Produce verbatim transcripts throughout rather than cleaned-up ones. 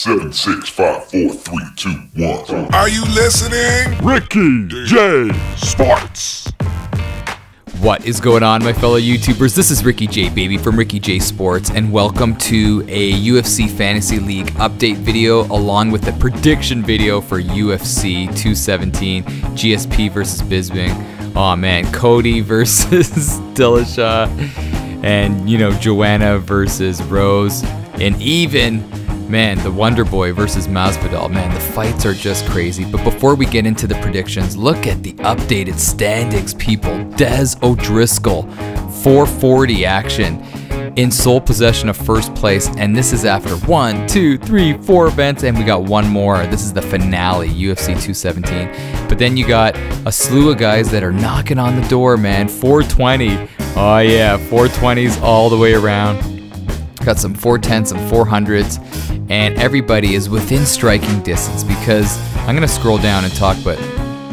seven, six, five, four, three, two, one. Are you listening? Ricky J Sports. What is going on, my fellow YouTubers? This is Ricky J, baby, from Ricky J Sports, and welcome to a U F C Fantasy League update video along with a prediction video for U F C two seventeen, G S P versus Bisping. Oh man, Cody versus Dillashaw, and you know, Joanna versus Rose, and even, man, the Wonder Boy versus Masvidal. Man, the fights are just crazy. But before we get into the predictions, look at the updated standings, people. Des O'Driscoll, four forty action, in sole possession of first place. And this is after one, two, three, four events, and we got one more. This is the finale, U F C two seventeen. But then you got a slew of guys that are knocking on the door, man. four twenty. Oh yeah, four twenties all the way around. Got some four tens, some four hundreds, and everybody is within striking distance, because I'm going to scroll down and talk, but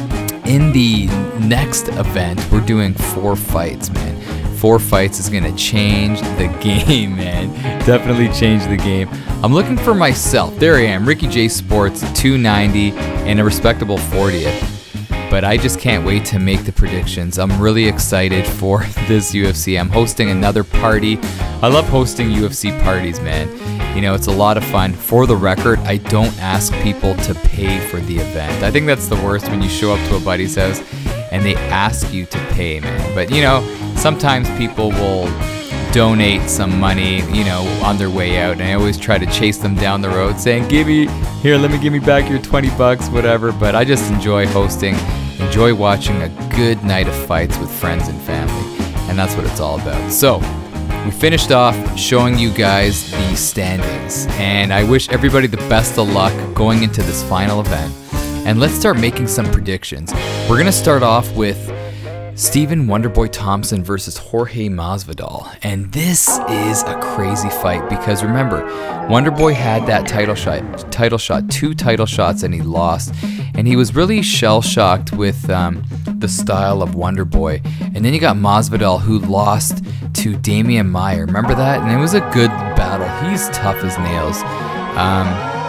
in the next event, we're doing four fights, man. Four fights is going to change the game, man. Definitely change the game. I'm looking for myself. There I am, Ricky J Sports, two ninety and a respectable fortieth. But I just can't wait to make the predictions. I'm really excited for this U F C. I'm hosting another party. I love hosting U F C parties, man. You know, it's a lot of fun. For the record, I don't ask people to pay for the event. I think that's the worst, when you show up to a buddy's house and they ask you to pay, man. But you know, sometimes people will donate some money, you know, on their way out, and I always try to chase them down the road saying, give me, here, let me give me back your twenty bucks, whatever. But I just enjoy hosting, enjoy watching a good night of fights with friends and family, and that's what it's all about. So we finished off showing you guys the standings, and I wish everybody the best of luck going into this final event. And let's start making some predictions. We're gonna start off with Stephen Wonderboy Thompson versus Jorge Masvidal, and this is a crazy fight because remember, Wonderboy had that title shot, title shot, two title shots, and he lost, and he was really shell-shocked with um, the style of Wonderboy. And then you got Masvidal, who lost to Damian Maia. Remember that? And it was a good battle. He's tough as nails. Um,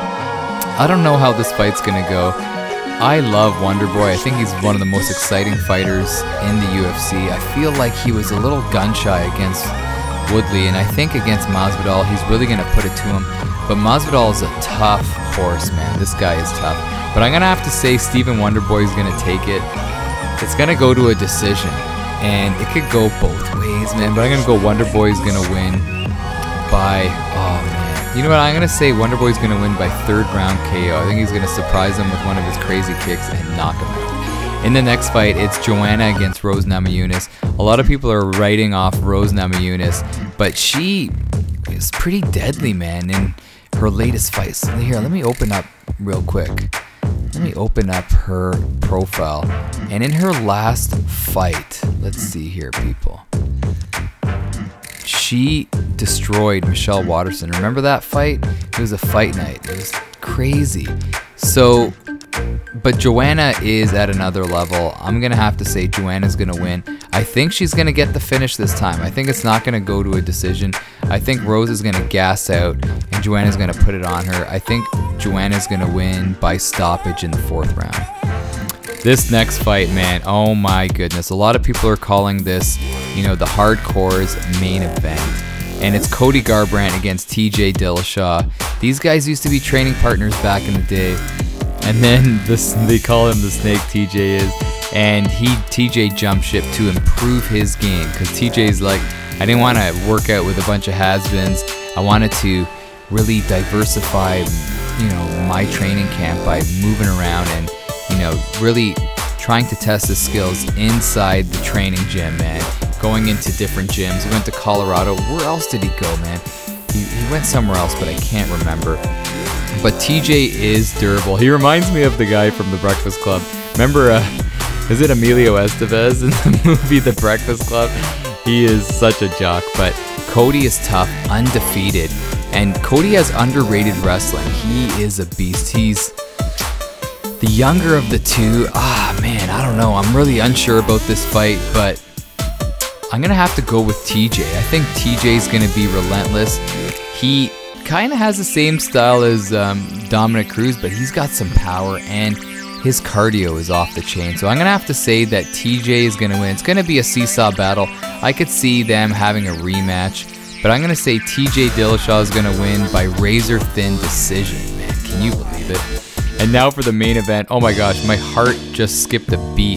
I don't know how this fight's gonna go. I love Wonderboy. I think he's one of the most exciting fighters in the U F C. I feel like he was a little gun-shy against Woodley, and I think against Masvidal, he's really going to put it to him. But Masvidal is a tough horse, man. This guy is tough. But I'm going to have to say Stephen Wonderboy is going to take it. It's going to go to a decision, and it could go both ways, man. But I'm going to go Wonderboy is going to win by, oh, man. You know what, I'm going to say Wonderboy's going to win by third round K O. I think he's going to surprise him with one of his crazy kicks and knock him out. In the next fight, it's Joanna against Rose Namajunas. A lot of people are writing off Rose Namajunas, but she is pretty deadly, man, in her latest fights. Here, let me open up real quick. Let me open up her profile. And in her last fight, let's see here, people. She destroyed Michelle Waterson. Remember that fight? It was a fight night. It was crazy. So, but Joanna is at another level. I'm going to have to say Joanna's going to win. I think she's going to get the finish this time. I think it's not going to go to a decision. I think Rose is going to gas out and Joanna's going to put it on her. I think Joanna's going to win by stoppage in the fourth round. This next fight, man, oh my goodness. A lot of people are calling this, you know, the Hardcore's main event. And it's Cody Garbrandt against T J Dillashaw. These guys used to be training partners back in the day. And then this, they call him the Snake, T J is. And he, T J jumped ship to improve his game. Because T J's like, I didn't want to work out with a bunch of has-beens. I wanted to really diversify, you know, my training camp by moving around and, you know, really trying to test his skills inside the training gym, man. Going into different gyms. He went to Colorado. Where else did he go, man? He, he went somewhere else, but I can't remember. But T J is durable. He reminds me of the guy from The Breakfast Club. Remember, uh, is it Emilio Estevez in the movie The Breakfast Club? He is such a jock, but Cody is tough, undefeated. And Cody has underrated wrestling. He is a beast. He's the younger of the two. Ah, man, I don't know. I'm really unsure about this fight, but I'm going to have to go with T J. I think T J's going to be relentless. He kind of has the same style as um, Dominic Cruz, but he's got some power and his cardio is off the chain. So I'm going to have to say that T J is going to win. It's going to be a seesaw battle. I could see them having a rematch, but I'm going to say T J Dillashaw is going to win by razor-thin decision. Man, can you believe it? And now for the main event. Oh my gosh, my heart just skipped a beat.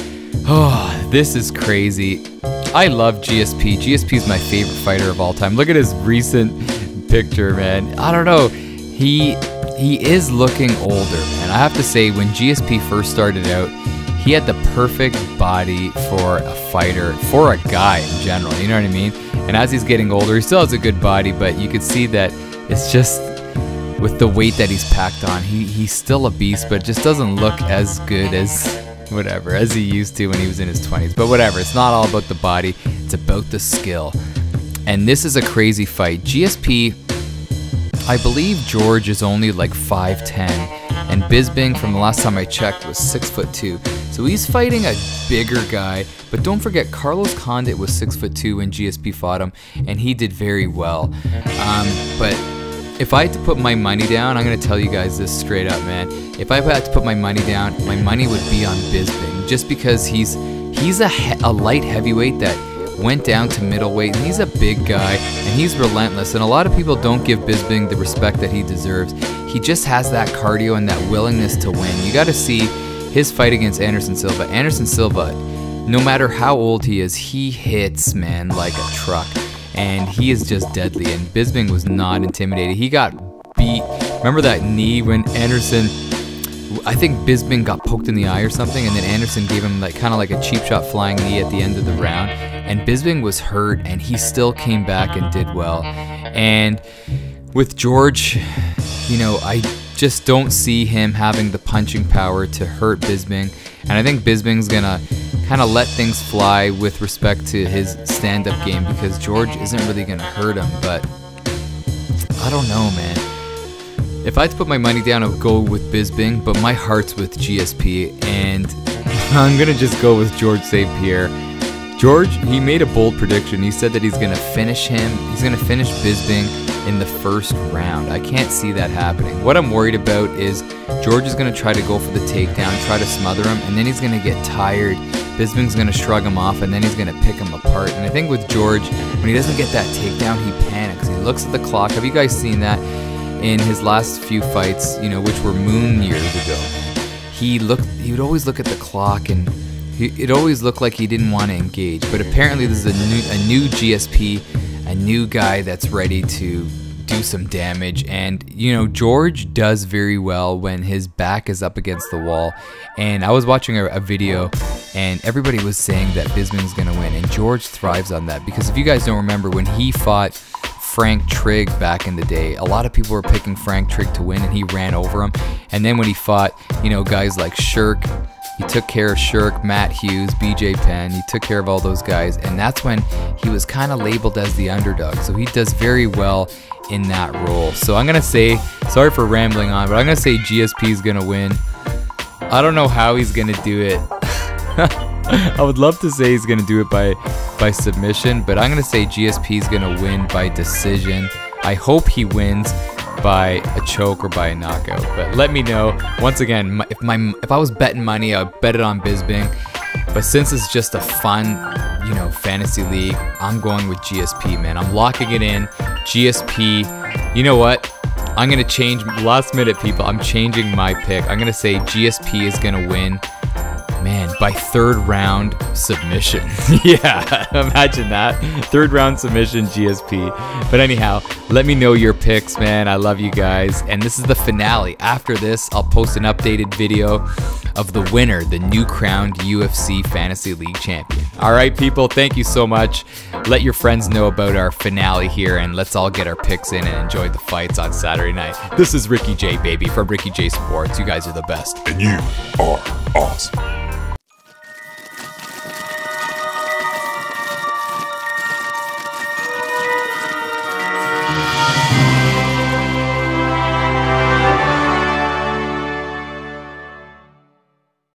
Oh, this is crazy. I love G S P. G S P is my favorite fighter of all time. Look at his recent picture, man. I don't know. He... He is looking older, man. I have to say, when G S P first started out, he had the perfect body for a fighter, for a guy in general, you know what I mean? And as he's getting older, he still has a good body, but you can see that it's just, with the weight that he's packed on, he, he's still a beast, but just doesn't look as good as, whatever, as he used to when he was in his twenties. But whatever, it's not all about the body, it's about the skill. And this is a crazy fight. G S P... I believe George is only like five ten, and Bisping, from the last time I checked, was six foot two. So he's fighting a bigger guy, but don't forget, Carlos Condit was six foot two when G S P fought him, and he did very well. Um, but if I had to put my money down, I'm going to tell you guys this straight up, man. If I had to put my money down, my money would be on Bisping, just because he's he's a, he a light heavyweight that went down to middleweight, and he's a big guy, and he's relentless, and a lot of people don't give Bisping the respect that he deserves. He just has that cardio and that willingness to win. You got to see his fight against Anderson Silva. Anderson Silva, no matter how old he is, he hits, man, like a truck, and he is just deadly, and Bisping was not intimidated. He got beat. Remember that knee when Anderson... I think Bisping got poked in the eye or something, and then Anderson gave him like kind of like a cheap shot flying knee at the end of the round, and Bisping was hurt, and he still came back and did well. And with George, you know, I just don't see him having the punching power to hurt Bisping, and I think Bisping's gonna kind of let things fly with respect to his stand-up game, because George isn't really gonna hurt him. But I don't know, man. If I had to put my money down, I would go with Bisping, but my heart's with G S P, and I'm going to just go with George Saint Pierre. George, he made a bold prediction. He said that he's going to finish him, he's going to finish Bisping in the first round. I can't see that happening. What I'm worried about is George is going to try to go for the takedown, try to smother him, and then he's going to get tired. Bisping's going to shrug him off, and then he's going to pick him apart. And I think with George, when he doesn't get that takedown, he panics. He looks at the clock. Have you guys seen that? In his last few fights, you know, which were moon years ago, he looked, he would always look at the clock, and he, it always looked like he didn't want to engage. But apparently this is a new, a new G S P, a new guy that's ready to do some damage. And, you know, George does very well when his back is up against the wall. And I was watching a, a video, and everybody was saying that Bisping's gonna win, and George thrives on that, because if you guys don't remember, when he fought Frank Trigg back in the day, a lot of people were picking Frank Trigg to win, and he ran over him. And then when he fought, you know, guys like Shirk, he took care of Shirk, Matt Hughes, B J Penn, he took care of all those guys, and that's when he was kind of labeled as the underdog. So he does very well in that role. So I'm gonna say, sorry for rambling on, but I'm gonna say G S P is gonna win. I don't know how he's gonna do it. I would love to say he's gonna do it by by submission, but I'm gonna say G S P is gonna win by decision. I hope he wins by a choke or by a knockout, but let me know. Once again, if my if I was betting money, I would bet it on Bisping, but since it's just a fun, you know, fantasy league, I'm going with G S P, man. I'm locking it in. G S P. You know what? I'm gonna change, last minute people, I'm changing my pick. I'm gonna say G S P is gonna win, man, by third round submission. Yeah, imagine that. Third round submission, G S P. But anyhow, let me know your picks, man. I love you guys. And this is the finale. After this, I'll post an updated video of the winner, the new crowned U F C Fantasy League champion. All right, people, thank you so much. Let your friends know about our finale here, and let's all get our picks in and enjoy the fights on Saturday night. This is Ricky J, baby, from Ricky J Sports. You guys are the best. And you are awesome.